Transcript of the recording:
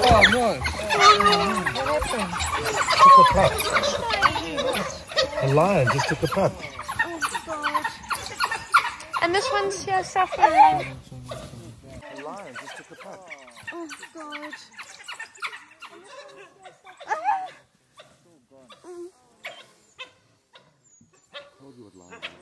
Oh no! What happened? Took a pup. A lion just took a pup. Oh God. And this one's here suffering. A lion just took a pup. Oh God. Told you what lion.